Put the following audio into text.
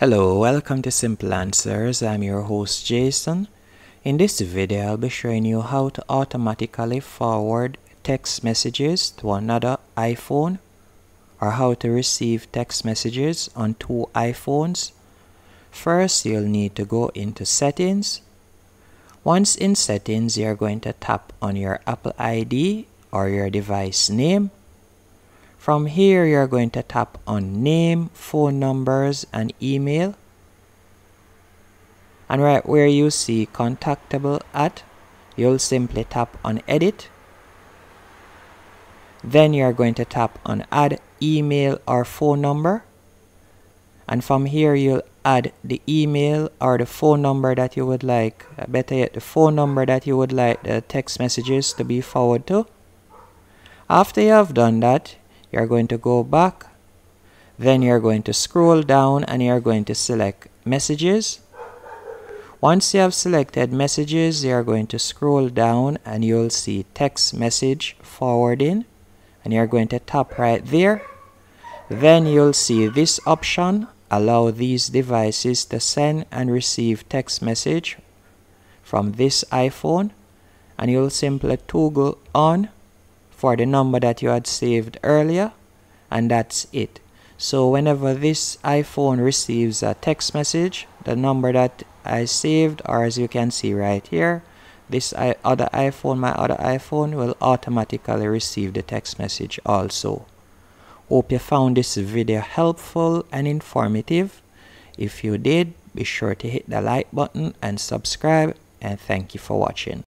Hello, welcome to Simple Answers. I'm your host Jason. In this video, I'll be showing you how to automatically forward text messages to another iPhone or how to receive text messages on two iPhones. First, you'll need to go into Settings. Once in Settings, you're going to tap on your Apple ID or your device name. From here, you're going to tap on Name, Phone Numbers, and Email. And right where you see Contactable at, you'll simply tap on Edit. Then you're going to tap on Add Email or Phone Number. And from here, you'll add the email or the phone number that you would like, better yet, the phone number that you would like the text messages to be forwarded to. After you have done that, you're going to go back, then you're going to scroll down and you're going to select Messages. Once you have selected Messages, you're going to scroll down and you'll see Text Message Forwarding, and you're going to tap right there. Then you'll see this option, allow these devices to send and receive text message from this iPhone, and you'll simply toggle on for the number that you had saved earlier, and that's it. So whenever this iPhone receives a text message, the number that I saved, or as you can see right here, this other iPhone, my other iPhone, will automatically receive the text message also. Hope you found this video helpful and informative. If you did, be sure to hit the like button and subscribe, and thank you for watching.